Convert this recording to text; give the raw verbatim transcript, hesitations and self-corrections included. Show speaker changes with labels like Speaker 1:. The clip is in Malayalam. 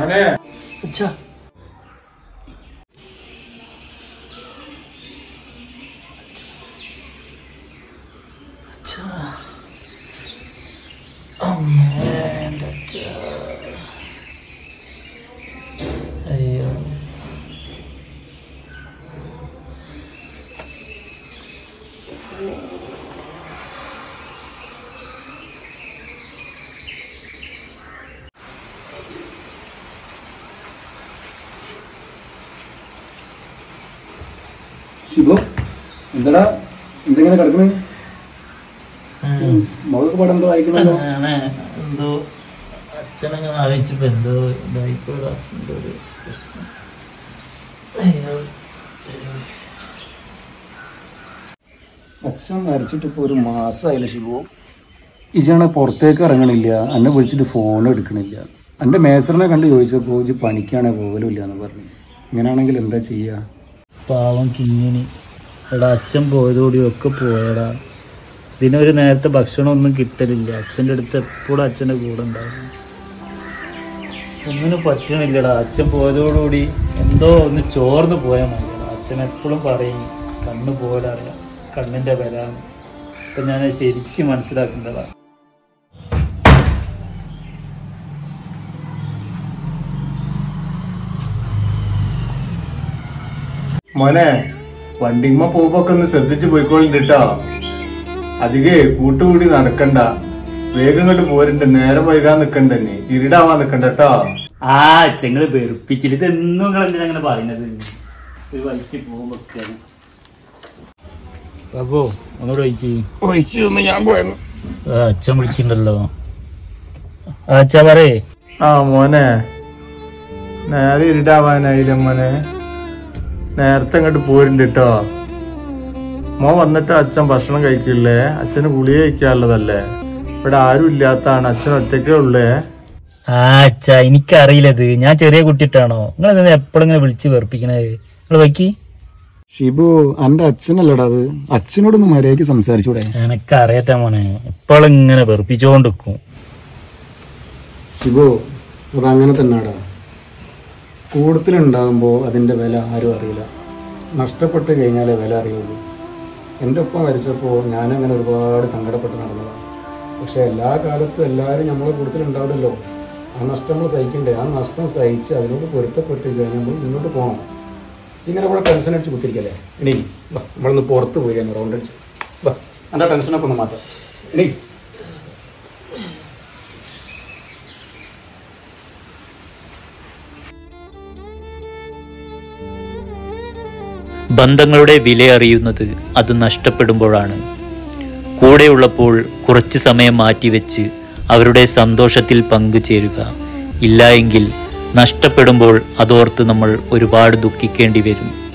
Speaker 1: മോനെ
Speaker 2: അച്ഛാ അച്ഛാ അമ്മേ എൻ്റെ അച്ഛാ അയ്യോ
Speaker 1: ശിവു എന്താടാ എന്തെങ്ങനെ കിടക്കണേ മുഖത്ത് പടം എന്തോ വായിക്കണല്ലോ
Speaker 2: എന്തോ അച്ഛനങ്ങനെ ആലോചിച്ചപ്പോ എന്തോ ഇതായിക്കോടാ എന്തോ ഒരു പ്രശ്നം. അയ്യോ
Speaker 1: അച്ഛൻ മരിച്ചിട്ട് ഇപ്പോൾ ഒരു മാസമായില്ല ശിവു. ഇജാണ് പുറത്തേക്ക് ഇറങ്ങണില്ല, എന്നെ വിളിച്ചിട്ട് ഫോൺ എടുക്കണില്ല. എൻ്റെ മേസറിനെ കണ്ട് ചോദിച്ചപ്പോൾ ഇജ് പണിക്കാണെ പോകലും ഇല്ല എന്ന് പറഞ്ഞു. ഇങ്ങനെയാണെങ്കിൽ എന്താ ചെയ്യുക?
Speaker 2: പാവം കിങ്ങിണി എടാ അച്ഛൻ പോയതോടി ഒക്കെ പോയടാ. ഇതിനൊരു നേരത്തെ ഭക്ഷണമൊന്നും കിട്ടലില്ല. അച്ഛൻ്റെ അടുത്ത് എപ്പോഴും അച്ഛൻ്റെ കൂടെ ഉണ്ടാവും. ഒന്നിനും പറ്റണില്ലടാ. അച്ഛൻ പോയതോടുകൂടി എന്തോ ഒന്ന് ചോർന്ന് പോയാൽ മതിയടാ. അച്ഛൻ എപ്പോഴും പറയും കണ്ണ് പോലറിയാം, കണ്ണിൻ്റെ വരാന്ന്. അപ്പം ഞാൻ ശരിക്കും മനസ്സിലാക്കേണ്ടതാ.
Speaker 3: മോനെ വണ്ടിമ്മ പോകുമ്പോ ഒന്ന് ശ്രദ്ധിച്ചു പോയിക്കോളിട്ടോ. അധികേ കൂട്ടുകൂടി നടക്കണ്ട, വേഗം കണ്ട് പോരുണ്ട്. നേരം വൈകാൻ നിക്കണ്ടെന്നെ, ഇരുടാവാൻ നിക്കണ്ട കേട്ടോ.
Speaker 2: ആ ചെങ്ങള് വെറുപ്പിച്ചില്ല. ഇതെന്നും നിങ്ങൾ എന്തിനാ അങ്ങനെ പറയുന്നത്? ഒരു വൈക്ക് പോകുമ്പോ അപ്പോ അങ്ങോട്ട് വൈക്ക്
Speaker 1: വഹിച്ചു ഞാൻ പോയിരുന്നു.
Speaker 2: അച്ഛൻ വിളിക്കണ്ടല്ലോ. അച്ഛാ പറയേ.
Speaker 3: ആ മോനെ നേരെ ഇരുടാവാനായില്ല മോനെ, നേരത്തെ അങ്ങോട്ട് പോരുണ്ട് കേട്ടോ. മോൻ വന്നിട്ട് അച്ഛൻ ഭക്ഷണം കഴിക്കില്ലേ? അച്ഛന് ഗുളിക കഴിക്കാനുള്ളതല്ലേ? ഇവിടെ ആരും ഇല്ലാത്തതാണ്, അച്ഛൻ ഒറ്റയ്ക്കേ ഉള്ളേ.
Speaker 2: ആ അച്ഛാ എനിക്കറിയില്ലത്, ഞാൻ ചെറിയ കുട്ടിട്ടാണോ? നിങ്ങൾ എപ്പോഴും ഇങ്ങനെ വിളിച്ച് വെറുപ്പിക്കണത്? നിങ്ങൾ വയ്ക്കി.
Speaker 1: ഷിബു എന്റെ അച്ഛനല്ലടാ അത്, അച്ഛനോടൊന്ന് മര്യാദയ്ക്ക് സംസാരിച്ചൂടെ?
Speaker 2: എനക്കറിയട്ടെ മോനെ, എപ്പോഴും ഇങ്ങനെ വെറുപ്പിച്ചോണ്ടിരിക്കും.
Speaker 1: ഷിബു അതങ്ങനെ തന്നെയാടാ. കൂടുതലുണ്ടാകുമ്പോൾ അതിൻ്റെ വില ആരും അറിയില്ല, നഷ്ടപ്പെട്ട് കഴിഞ്ഞാലേ വില അറിയുള്ളൂ. എൻ്റെ ഒപ്പം മരിച്ചപ്പോൾ ഞാനങ്ങനെ ഒരുപാട് സങ്കടപ്പെട്ട് നടന്നതാണ്. പക്ഷേ എല്ലാ കാലത്തും എല്ലാവരും നമ്മളെ കൂടുതലുണ്ടാവില്ലല്ലോ. ആ നഷ്ടം നമ്മൾ സഹിക്കണ്ടേ? ആ നഷ്ടം സഹിച്ച് അതിനോട് പൊരുത്തപ്പെട്ട് കഴിഞ്ഞാൽ നമ്മൾ മുന്നോട്ട് പോകണം. ഇങ്ങനെ ഇവിടെ ടെൻഷൻ അടിച്ച് കുത്തിരിക്കല്ലേ? ഇനി വാ നമ്മളൊന്ന് പുറത്ത് പോയി കഴിഞ്ഞാൽ റൗണ്ട് അടിച്ച് വാ, എൻ്റെ ടെൻഷനൊക്കെ ഒന്ന് മാറ്റാം. ഇനി
Speaker 4: ബന്ധങ്ങളുടെ വിലയറിയുന്നത് അത് നഷ്ടപ്പെടുമ്പോഴാണ്. കൂടെയുള്ളപ്പോൾ കുറച്ച് സമയം മാറ്റിവെച്ച് അവരുടെ സന്തോഷത്തിൽ പങ്കുചേരുക. ഇല്ല എങ്കിൽ നഷ്ടപ്പെടുമ്പോൾ അതോർത്ത് നമ്മൾ ഒരുപാട് ദുഃഖിക്കേണ്ടി വരും.